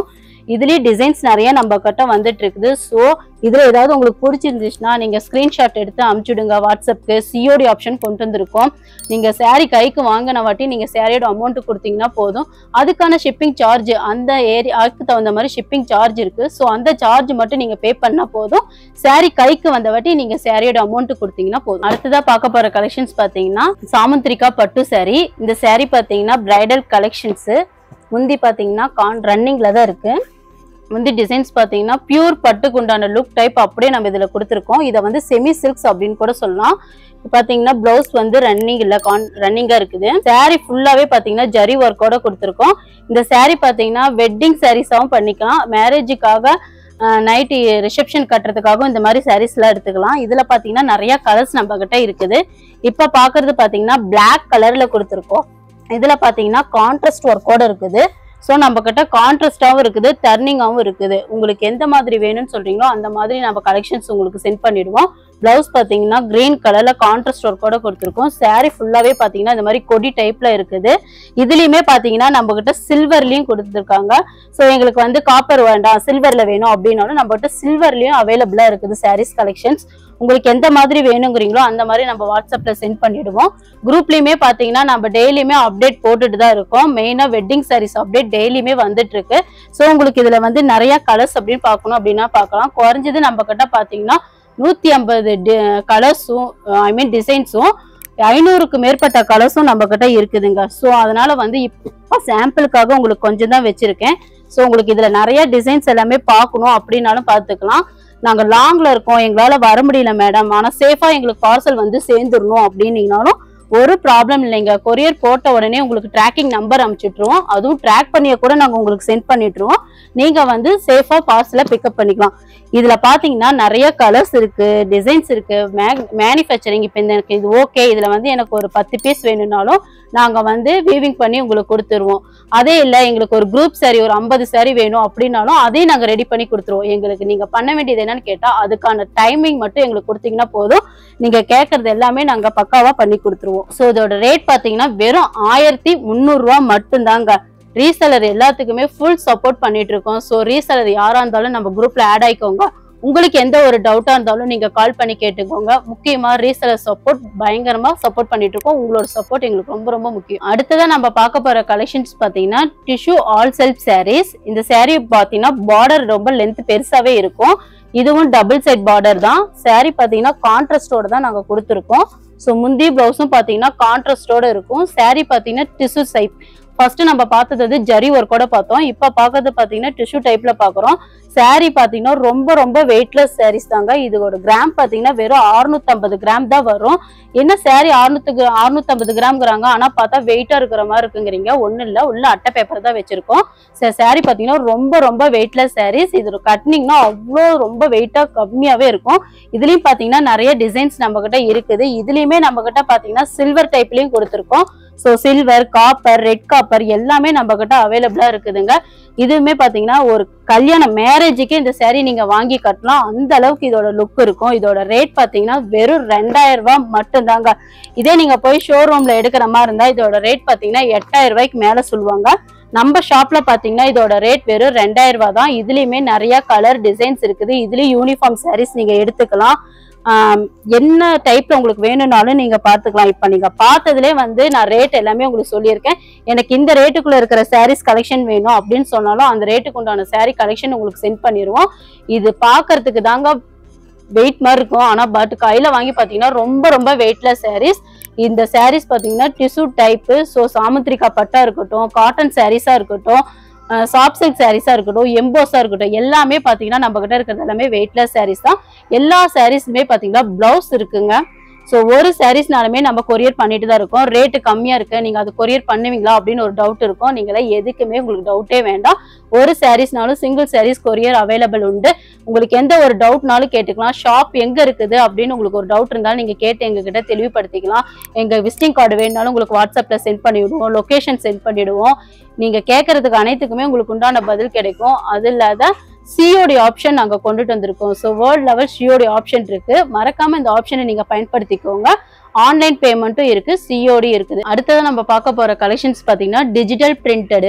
இதுலயே டிசைன்ஸ் நிறைய நம்ம கிட்ட வந்துட்டு இருக்குது. ஸோ இதுல ஏதாவது உங்களுக்கு பிடிச்சிருந்துச்சுன்னா நீங்க ஸ்கிரீன்ஷாட் எடுத்து அனுப்பிச்சுடுங்க வாட்ஸ்அப்க்கு. சிஓடி ஆப்ஷன் கொண்டு வந்திருக்கோம். நீங்க சாரி கைக்கு வாங்கின வாட்டி நீங்க சாரியோட அமௌண்ட் கொடுத்தீங்கன்னா போதும். அதுக்கான ஷிப்பிங் சார்ஜ் அந்த ஏரியாவுக்கு தகுந்த மாதிரி ஷிப்பிங் சார்ஜ் இருக்கு. ஸோ அந்த சார்ஜ் மட்டும் நீங்க பே பண்ணா போதும். சாரி கைக்கு வந்த வாட்டி நீங்க சாரியோட அமௌண்ட் கொடுத்தீங்கன்னா போதும். அடுத்ததா பார்க்க போற கலெக்ஷன்ஸ் பாத்தீங்கன்னா சாமுந்திரிகா பட்டு சாரி. இந்த சாரி பாத்தீங்கன்னா பிரைடல் கலெக்ஷன்ஸ். முந்தி பாத்தீங்கன்னா கான் ரன்னிங்ல தான் இருக்கு. முந்தி டிசைன்ஸ் பாத்தீங்கன்னா பியூர் பட்டுக்கு உண்டான லுக் டைப் அப்படியே நம்ம இதுல கொடுத்துருக்கோம். இதை வந்து செமி சில்க்ஸ் அப்படின்னு கூட சொல்லலாம். பாத்தீங்கன்னா பிளவுஸ் வந்து ரன்னிங் இல்ல கான் ரன்னிங்கா இருக்குது. சாரி ஃபுல்லாவே பாத்தீங்கன்னா ஜரி ஒர்க்கோட கொடுத்துருக்கோம். இந்த சாரி பாத்தீங்கன்னா வெட்டிங் சாரீஸாவும் பண்ணிக்கலாம். மேரேஜுக்காக நைட்டு ரிசப்ஷன் கட்டுறதுக்காகவும் இந்த மாதிரி சாரீஸ் எல்லாம் எடுத்துக்கலாம். இதுல பாத்தீங்கன்னா நிறைய கலர்ஸ் நம்ம கிட்ட இருக்குது. இப்ப பாக்குறது பாத்தீங்கன்னா பிளாக் கலர்ல கொடுத்துருக்கோம். இதுல பாத்தீங்கன்னா கான்ட்ராஸ்ட் ஒர்க்கோட இருக்குது. ஸோ நம்ம கிட்ட கான்ட்ராஸ்டாவும் இருக்குது, டர்னிங்காவும் இருக்குது. உங்களுக்கு எந்த மாதிரி வேணும்னு சொல்றீங்களோ அந்த மாதிரி நம்ம கலெக்ஷன்ஸ் உங்களுக்கு சென்ட் பண்ணிடுவோம். பிளவுஸ் பாத்தீங்கன்னா கிரீன் கலர்ல கான்ட்ராஸ்ட் ஒர்க்கோட கொடுத்துருக்கோம். சாரி ஃபுல்லாவே பாத்தீங்கன்னா இந்த மாதிரி கொடி டைப்ல இருக்குது. இதுலயுமே பாத்தீங்கன்னா நம்ம கிட்ட சில்வர்லயும் கொடுத்துருக்காங்க. ஸோ எங்களுக்கு வந்து காப்பர் வேண்டாம் சில்வர்ல வேணும் அப்படின்னாலும் நம்ம கிட்ட சில்வர்லயும் அவைலபிளா இருக்குது சாரீஸ் கலெக்ஷன்ஸ். உங்களுக்கு எந்த மாதிரி வேணுங்கிறீங்களோ அந்த மாதிரி நம்ம வாட்ஸ்அப்ல சென்ட் பண்ணிடுவோம். குரூப்லயுமே பாத்தீங்கன்னா நம்ம டெய்லியுமே அப்டேட் போட்டுட்டு தான் இருக்கோம். மெயினா வெட்டிங் சாரீஸ் அப்டேட் டெய்லியுமே வந்துட்டு இருக்கு. ஸோ உங்களுக்கு இதுல வந்து நிறைய கலர்ஸ் அப்படின்னு பார்க்கணும் அப்படின்னா பார்க்கலாம். குறைஞ்சது நம்ம கிட்ட பாத்தீங்கன்னா நூத்தி ஐம்பது கலர்ஸும் ஐ மீன் டிசைன்ஸும் ஐநூறுக்கு மேற்பட்ட கலர்ஸும் நம்ம கிட்ட இருக்குதுங்க. ஸோ அதனால வந்து இப்போ சாம்பிளுக்காக உங்களுக்கு கொஞ்சம் தான் வச்சிருக்கேன். ஸோ உங்களுக்கு இதுல நிறைய டிசைன்ஸ் எல்லாமே பார்க்கணும் அப்படின்னாலும் பார்த்துக்கலாம். நாங்க லாங்ல இருக்கோம், எங்களால வர முடியல மேடம், ஆனா சேஃபா எங்களுக்கு பார்சல் வந்து சேர்ந்துடணும் அப்படின்னீங்கனாலும் ஒரு ப்ராப்ளம் இல்லைங்க. கொரியர் போட்ட உடனே உங்களுக்கு ட்ராக்கிங் நம்பர் அனுப்பிச்சுட்டுருவோம். அதுவும் ட்ராக் பண்ணிய கூட நாங்க உங்களுக்கு சென்ட் பண்ணிட்டுருவோம். நீங்க வந்து சேஃபா பார்சலை பிக்கப் பண்ணிக்கலாம். இதுல பாத்தீங்கன்னா நிறைய கலர்ஸ் இருக்கு, டிசைன்ஸ் இருக்கு, மேனுஃபேக்சரிங். இப்ப இந்த எனக்கு இது ஓகே, இதுல வந்து எனக்கு ஒரு பத்து பீஸ் வேணும்னாலும் நாங்க வந்து வீவிங் பண்ணி உங்களுக்கு கொடுத்துருவோம். அதே இல்லை எங்களுக்கு ஒரு குரூப் சாரி ஒரு ஐம்பது சாரி வேணும் அப்படின்னாலும் அதையும் நாங்க ரெடி பண்ணி கொடுத்துருவோம். எங்களுக்கு நீங்க பண்ண வேண்டியது என்னன்னு கேட்டா அதுக்கான டைமிங் மட்டும் எங்களுக்கு கொடுத்தீங்கன்னா போதும். நீங்க கேட்கறது எல்லாமே நாங்க பக்காவா பண்ணி கொடுத்துருவோம். ஸோ இதோட ரேட் பாத்தீங்கன்னா வெறும் ஆயிரத்தி முந்நூறு ரூபா மட்டும்தாங்க. ரீசெல்லர் எல்லாத்துக்குமே ஃபுல் சப்போர்ட் பண்ணிட்டு இருக்கோம். ஸோ ரீசெல்லர் யாரா இருந்தாலும் நம்ம குரூப்ல ஆட் ஆயிக்கோங்க. உங்களுக்கு எந்த ஒரு டவுட்டா இருந்தாலும் நீங்க கால் பண்ணி கேட்டுக்கோங்க. முக்கியமா ரீசெல்லர் சப்போர்ட் பயங்கரமா சப்போர்ட் பண்ணிட்டு இருக்கோம். உங்களோட சப்போர்ட் எங்களுக்கு ரொம்ப ரொம்ப முக்கியம். அடுத்ததான் நம்ம பார்க்க போற கலெக்ஷன்ஸ் பாத்தீங்கன்னா டிஷ்யூ ஆல் செல்ஃப் சாரீஸ். இந்த சாரீ பாத்தீங்கன்னா பார்டர் ரொம்ப லென்த் பெருசாவே இருக்கும். இதுவும் டபுள் சைட் பார்டர் தான். சாரீ பாத்தீங்கன்னா கான்ட்ராஸ்டோட தான் நாங்க கொடுத்துருக்கோம். ஸோ முந்தி பிளவுஸும் பாத்தீங்கன்னா கான்ட்ராஸ்டோட இருக்கும். சாரீ பாத்தீங்கன்னா டிஷ்யூ சைப். ஃபர்ஸ்ட் நம்ம பார்த்தது ஜரி ஒர்க்கோட பார்த்தோம். இப்ப பாக்குறது பாத்தீங்கன்னா டிஷ்யூ டைப்ல பாக்குறோம். சாரி பாத்தீங்கன்னா ரொம்ப ரொம்ப வெயிட்லெஸ் சாரீஸ் தாங்க. இதோட கிராம் பாத்தீங்கன்னா வெறும் அறுநூத்தி ஐம்பது கிராம் தான் வரும். என்ன சாரி அறுநூத்தி அறுநூத்தி ஐம்பது கிராம்ங்கிறாங்க, ஆனா பார்த்தா வெயிட்டா இருக்கிற மாதிரி இருக்குங்கிறீங்க. ஒண்ணு இல்ல, உள்ள அட்டை பேப்பர் தான் வச்சிருக்கோம். சாரி பாத்தீங்கன்னா ரொம்ப ரொம்ப வெயிட்லெஸ் சாரீஸ். இது கட்டினீங்கன்னா அவ்வளோ ரொம்ப வெயிட்டா கம்மியாவே இருக்கும். இதுலயும் பாத்தீங்கன்னா நிறைய டிசைன்ஸ் நம்ம கிட்ட இருக்குது. இதுலயுமே நம்ம கிட்ட பாத்தீங்கன்னா சில்வர் டைப்லயும் கொடுத்துருக்கோம். So silver, copper, red copper எல்லாமே நம்ம கிட்ட அவைலபிளா இருக்குதுங்க. இதுவுமே பாத்தீங்கன்னா ஒரு கல்யாண மேரேஜுக்கு இந்த சாரீ நீங்க வாங்கி கட்டலாம். அந்த அளவுக்கு இதோட லுக் இருக்கும். இதோட ரேட் பாத்தீங்கன்னா வெறும் ரெண்டாயிரம் ரூபாய் மட்டும்தாங்க. இதே நீங்க போய் ஷோரூம்ல எடுக்கிற மாதிரி இருந்தா இதோட ரேட் பாத்தீங்கன்னா எட்டாயிரம் ரூபாய்க்கு மேல சொல்லுவாங்க. நம்ம ஷாப்ல பாத்தீங்கன்னா இதோட ரேட் வெறும் ரெண்டாயிரம் ரூபாய் தான். இதுலயுமே நிறைய கலர் டிசைன்ஸ் இருக்குது. இதுலயும் யூனிஃபார்ம் சாரீஸ் நீங்க எடுத்துக்கலாம். ஆஹ் என்ன டைப்ல உங்களுக்கு வேணும்னாலும் நீங்க பாத்துக்கலாம். இப்ப நீங்க பார்த்ததுலே வந்து நான் ரேட் எல்லாமே உங்களுக்கு சொல்லியிருக்கேன். எனக்கு இந்த ரேட்டுக்குள்ள இருக்கிற சாரீஸ் கலெக்ஷன் வேணும் அப்படின்னு சொன்னாலும் அந்த ரேட்டுக்கு உண்டான சாரீ கலெக்ஷன் உங்களுக்கு சென்ட் பண்ணிடுவோம். இது பாக்குறதுக்கு தாங்க வெயிட் மாதிரி இருக்கும், ஆனா பட் கையில வாங்கி பாத்தீங்கன்னா ரொம்ப ரொம்ப வெயிட்லெஸ் சாரீஸ். இந்த சாரீஸ் பாத்தீங்கன்னா டிஷ்யூ டைப். ஸோ சாமுத்திரிகா பட்டா இருக்கட்டும், காட்டன் சாரீஸா இருக்கட்டும், சாஃப்ட் சில்க் சாரீஸா இருக்கட்டும், எம்போஸா இருக்கட்டும், எல்லாமே பாத்தீங்கன்னா நம்ம கிட்ட இருக்கிறது எல்லாமே வெயிட்லெஸ் சாரீஸ் தான். எல்லா சாரீஸுமே பாத்தீங்கன்னா பிளவுஸ் இருக்குங்க. ஸோ ஒரு சாரீஸ்னாலுமே நம்ம கொரியர் பண்ணிட்டு தான் இருக்கோம். ரேட்டு கம்மியா இருக்கு, நீங்க அது கொரியர் பண்ணுவீங்களா அப்படின்னு ஒரு டவுட் இருக்கும். நீங்களே எதுக்குமே உங்களுக்கு டவுட்டே வேண்டாம். ஒரு சாரீஸ்னாலும் சிங்கிள் சாரீஸ் கொரியர் அவைலபிள் உண்டு. உங்களுக்கு எந்த ஒரு டவுட்னாலும் கேட்டுக்கலாம். ஷாப் எங்க இருக்குது அப்படின்னு உங்களுக்கு ஒரு டவுட் இருந்தாலும் நீங்க கேட்டு எங்க கிட்ட தெளிவுபடுத்திக்கலாம். எங்க விசிட்டிங் கார்டு வேணும்னாலும் உங்களுக்கு வாட்ஸ்அப்ல சென்ட் பண்ணிவிடுவோம், லொகேஷன் சென்ட் பண்ணிடுவோம். நீங்க கேட்கறதுக்கு அனைத்துக்குமே உங்களுக்கு உண்டான பதில் கிடைக்கும். அது இல்லாத சிஓடி ஆப்ஷன் நாங்க கொண்டுட்டு வந்திருக்கோம். So world level COD option இருக்கு. மறக்காம இந்த ஆப்ஷனை நீங்க பயன்படுத்திக்கோங்க. ஆன்லைன் பேமெண்ட்டும் இருக்கு, சிஓடி இருக்குது. அடுத்ததான் நம்ம பார்க்க போற கலெக்ஷன்ஸ் பாத்தீங்கன்னா டிஜிட்டல் பிரிண்டடு.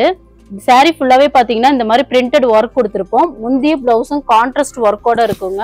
சாரி ஃபுல்லாவே பாத்தீங்கன்னா இந்த மாதிரி பிரிண்டட் ஒர்க் கொடுத்துருப்போம். முந்தி பிளவுஸும் கான்ட்ராஸ்ட் ஒர்க்கோட இருக்குங்க.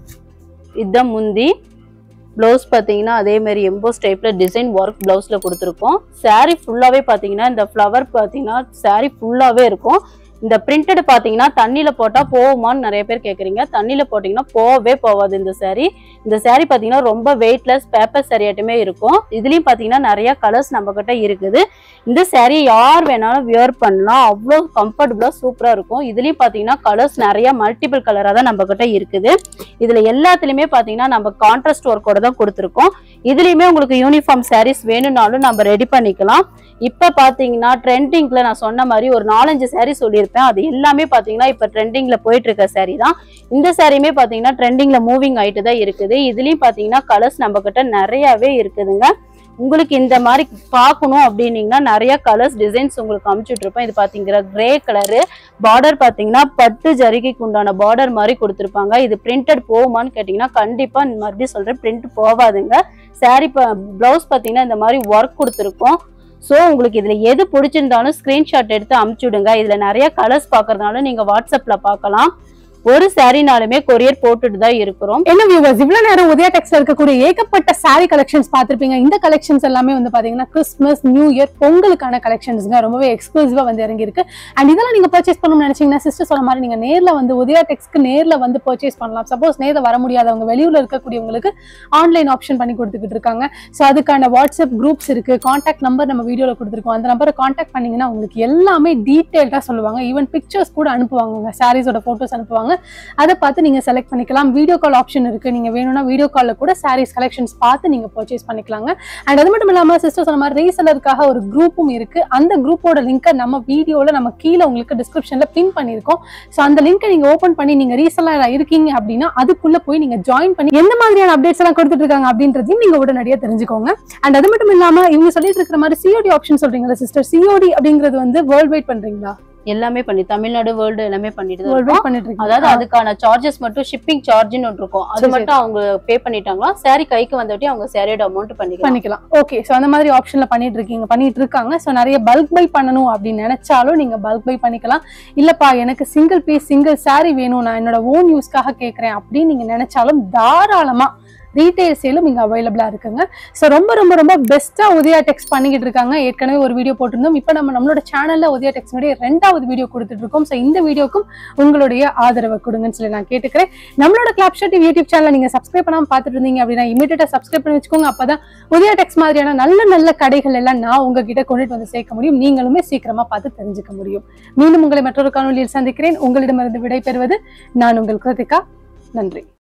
இதுதான் முந்தி. பிளவுஸ் பாத்தீங்கன்னா அதே மாதிரி எம்போஸ் டைப்ல டிசைன் ஒர்க் பிளவுஸ்ல கொடுத்துருக்கோம். சாரி ஃபுல்லாவே பாத்தீங்கன்னா இந்த ஃப்ளவர் பாத்தீங்கன்னா சாரி ஃபுல்லாவே இருக்கும். இந்த பிரிண்டட் பாத்தீங்கன்னா தண்ணியில போட்டா போகுமான்னு நிறைய பேர் கேக்குறீங்க. தண்ணியில போட்டீங்கன்னா போகவே போகாது இந்த சாரி. இந்த சாரி பாத்தீங்கன்னா ரொம்ப வெயிட்லெஸ் பேப்பர் சாரியாட்டுமே இருக்கும். இதுலயும் பாத்தீங்கன்னா நிறைய கலர்ஸ் நம்ம கிட்ட இருக்குது. இந்த சாரி யார் வேணாலும் வியர் பண்ணலாம், அவ்வளோ கம்ஃபர்டபுளா சூப்பரா இருக்கும். இதுலயும் பாத்தீங்கன்னா கலர்ஸ் நிறைய மல்டிபிள் கலரா தான் நம்ம கிட்ட இருக்குது. இதுல எல்லாத்துலயுமே பாத்தீங்கன்னா நம்ம கான்ட்ராஸ்ட் ஒர்க்கோட தான் கொடுத்துருக்கோம். இதுலயுமே உங்களுக்கு யூனிஃபார்ம் சாரீஸ் வேணும்னாலும் நம்ம ரெடி பண்ணிக்கலாம். இப்ப பாத்தீங்கன்னா ட்ரெண்டிங்ல நான் சொன்ன மாதிரி ஒரு நாலஞ்சு சாரி சொல்லியிருப்பேன். அது எல்லாமே பாத்தீங்கன்னா இப்ப ட்ரெண்டிங்ல போயிட்டு இருக்க சாரி தான். இந்த சாரியுமே பாத்தீங்கன்னா ட்ரெண்டிங்ல மூவிங் ஆயிட்டு தான் இருக்குது. இதுலயும் பாத்தீங்கன்னா கலர்ஸ் நம்ம கிட்ட நிறையவே இருக்குதுங்க. உங்களுக்கு இந்த மாதிரி பார்க்கணும் அப்படின்னீங்கன்னா நிறைய கலர்ஸ் டிசைன்ஸ் உங்களுக்கு அனுப்பிச்சுட்டு இருப்பேன். இது பாத்தீங்கன்னா கிரே கலரு பார்டர் பாத்தீங்கன்னா பட்டு ஜரிகைக்கு உண்டான பார்டர் மாதிரி கொடுத்துருப்பாங்க. இது பிரிண்டட் போகுமான்னு கேட்டீங்கன்னா கண்டிப்பா மறுபடியும் சொல்றேன், பிரிண்ட் போகாதுங்க. சாரி பிளவுஸ் பாத்தீங்கன்னா இந்த மாதிரி ஒர்க் கொடுத்துருக்கோம். ஸோ உங்களுக்கு இதுல எது பிடிச்சிருந்தாலும் ஸ்கிரீன்ஷாட் எடுத்து அனுப்பிச்சுடுங்க. இதுல நிறைய கலர்ஸ் பாக்குறதுனால நீங்க வாட்ஸ்அப்ல பார்க்கலாம். ஒரு சாரினாலுமே கொரியர் போட்டுட்டு தான் இருக்கிறோம். என்ன வியூவர்ஸ், இவ்வளவு நேரம் உதயா டெக்ஸ்ல இருக்கக்கூடிய ஏகப்பட்ட சாரி கலெக்ஷன்ஸ் பார்த்திருப்பீங்க. இந்த கலெக்ஷன்ஸ் எல்லாமே வந்து பாத்தீங்கன்னா கிறிஸ்மஸ், நியூ இயர், பொங்கலுக்கான கலெக்ஷன்ஸ்ங்க ரொம்பவே எக்ஸ்க்ளூசிவா வந்து இறங்கி இருக்கு. அண்ட் இதெல்லாம் நீங்க பர்ச்சேஸ் பண்ணணும்னு நினைச்சீங்கன்னா சிஸ்டர் சொன்ன மாதிரி நீங்க நேர்ல வந்து உதயா டெக்ஸ்க்கு நேர்ல வந்து பர்ச்சேஸ் பண்ணலாம். சப்போஸ் நேர்ல வர முடியாதவங்க, வெளியூர்ல இருக்கக்கூடியவங்களுக்கு ஆன்லைன் ஆப்ஷன் பண்ணி கொடுத்துக்கிட்டு இருக்காங்க. ஸோ அதுக்கான வாட்ஸ்அப் குரூப்ஸ் இருக்கு, கான்டாக்ட் நம்பர் நம்ம வீடியோல கொடுத்துருக்கோம். அந்த நம்பரை கான்டாக்ட் பண்ணீங்கன்னா உங்களுக்கு எல்லாமே டீடைல்டா சொல்லுவாங்க. ஈவன் பிக்சர்ஸ் கூட அனுப்புவாங்க, சாரீஸோட போட்டோஸ் அனுப்புவாங்க. அதை பார்த்து நீங்க செலக்ட் பண்ணிக்கலாம். வீடியோ கால் ஆப்ஷன் இருக்கு. நீங்க வேணும்னா வீடியோ கால்ல கூட சாரீஸ் கலெக்ஷன்ஸ் பார்த்து நீங்க பர்ச்சேஸ் பண்ணிக்கலாங்க. அண்ட் அது மட்டும் இல்லாம சிஸ்டர் சொன்ன மாதிரி ரீசெல்லருக்காக ஒரு குரூப்பும் இருக்கு. அந்த குரூப்போட லிங்கை நம்ம வீடியோல நம்ம கீழே உங்களுக்கு டிஸ்கிரிப்ஷன்ல பின் பண்ணிருக்கோம். ஸோ அந்த லிங்கை நீங்க ஓபன் பண்ணி நீங்க ரீசெல்லர் இருக்கீங்க அப்படின்னா அதுக்குள்ள போய் நீங்க ஜாயின் பண்ணி எந்த மாதிரியான அப்டேட்ஸ் எல்லாம் கொடுத்துட்டு இருக்காங்க அப்படின்றதையும் நீங்க உடனடியாக தெரிஞ்சுக்கோங்க. அண்ட் அது மட்டும் இல்லாம இவங்க சொல்லிட்டு இருக்கிற மாதிரி சிஓடி ஆப்ஷன் சொல்றீங்களா சிஸ்டர்? சிஓடி அப்படிங்கிறது வந்து வேர்ல்ட் வைட் பண்றீங்களா? எல்லாமே பண்ணி தமிழ்நாடு வேர்ல்டு எல்லாமே பண்ணிட்டு தான் Worldwide இருக்கோம். பண்ணிட்டு இருக்கீங்க. அதாவது அதுக்கான சார்ஜஸ் மட்டும் ஷிப்பிங் சார்ஜ்னு ஒன்று இருக்கும். அது மட்டும் அவங்க பே பண்ணிட்டாங்களா சாரி கைக்கு வந்துட்டு அவங்க சாரியோட அமௌண்ட் பண்ணிக்கலாம் பண்ணிக்கலாம் ஓகே. ஸோ அந்த மாதிரி ஆப்ஷன்ல பண்ணிட்டு இருக்கீங்க, பண்ணிட்டு இருக்காங்க. ஸோ நிறைய பல்க் பை பண்ணணும் அப்படின்னு நினைச்சாலும் நீங்க பல்க் பை பண்ணிக்கலாம். இல்லப்பா எனக்கு சிங்கிள் பீஸ் சிங்கிள் சாரி வேணும், நான் என்னோட ஓன் யூஸ்க்காக கேட்கறேன் அப்படின்னு நீங்க நினைச்சாலும் தாராளமா ரீட்டைல் சேலும் இங்க அவைலபிளா இருக்குங்க. ஸோ ரொம்ப ரொம்ப ரொம்ப பெஸ்டா உதயா டெக்ஸ் பண்ணிக்கிட்டு இருக்காங்க. ஏற்கனவே ஒரு வீடியோ போட்டிருந்தோம். இப்போ நம்ம நம்மளோட சேனல்ல உதயா டெக்ஸ்னுடைய ரெண்டாவது வீடியோ கொடுத்துட்டு இருக்கோம். ஸோ இந்த வீடியோக்கும் உங்களுடைய ஆதரவை கொடுங்கன்னு சொல்லி நான் கேட்டுக்கிறேன். நம்மளோட கிளாப்ஷாட் யூடியூப் சேனல் நீங்க சப்ஸ்கிரைப் பண்ணாம பார்த்துட்டு இருந்தீங்க அப்படின்னா இமீடியட்டா சப்ஸ்கிரைப் பண்ணி வச்சுக்கோங்க. அப்பதான் உதயா டெக்ஸ் மாதிரியான நல்ல நல்ல கடைகள் எல்லாம் நான் உங்ககிட்ட கொண்டுட்டு வந்து சேர்க்க முடியும். நீங்களுமே சீக்கிரமா பார்த்து தெரிஞ்சுக்க முடியும். மீண்டும் உங்களை மற்றொரு காணொலியில் சந்திக்கிறேன். உங்களிடமிருந்து விடைபெறுவது நான் உங்கள் கிருத்திகா. நன்றி.